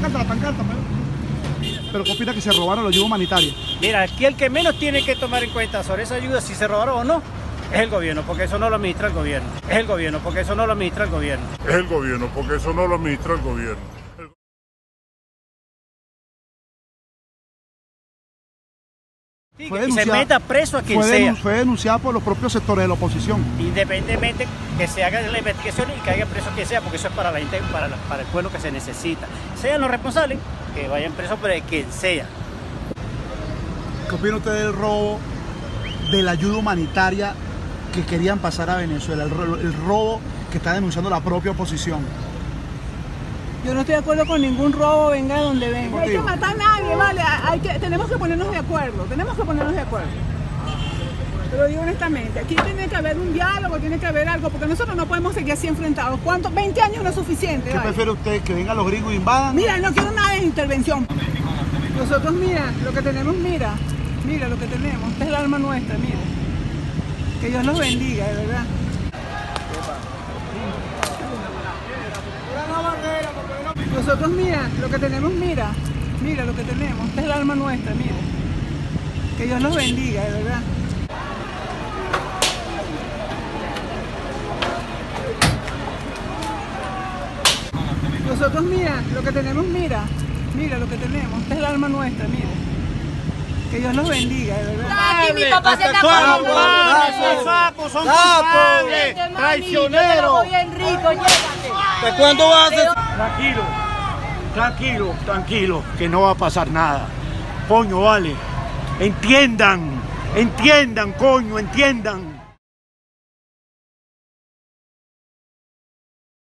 Pero ¿qué opina que se robaron la ayuda humanitaria? Mira, aquí el que menos tiene que tomar en cuenta sobre esa ayuda, si se robaron o no, es el gobierno, porque eso no lo administra el gobierno. Es el gobierno, porque eso no lo administra el gobierno. Es el gobierno, porque eso no lo administra el gobierno. Sí, y se meta preso a quien sea. Fue denunciada por los propios sectores de la oposición. Independientemente que se haga la investigación y que haya preso a quien sea, porque eso es para la gente, para el pueblo que se necesita. Sean los responsables, que vayan presos, pero de quien sea. ¿Qué opina usted del robo de la ayuda humanitaria que querían pasar a Venezuela? El robo que está denunciando la propia oposición. Yo no estoy de acuerdo con ningún robo, venga donde venga. No hay que matar a nadie, vale. Tenemos que ponernos de acuerdo, Pero digo honestamente, aquí tiene que haber un diálogo, tiene que haber algo, porque nosotros no podemos seguir así enfrentados. ¿Cuánto? 20 años no es suficiente. ¿Qué prefiere usted? ¿Que vengan los gringos y invadan? Mira, no quiero nada de intervención. Nosotros, mira, lo que tenemos, mira lo que tenemos. Esta es el alma nuestra, mira. Que Dios los bendiga, de verdad. Nosotros, mira, lo que tenemos, mira lo que tenemos. Esta es el alma nuestra, mira. Que Dios los bendiga, de verdad. Nosotros, mira, lo que tenemos, mira lo que tenemos. Esta es el alma nuestra, mira. Que Dios los bendiga, de verdad. Aquí mi papá se está ¡Son sapos! ¡Son culpables! ¡Traicioneros! ¿De cuándo vas a hacer? Tranquilo, que no va a pasar nada. Coño, vale. Entiendan, coño, entiendan.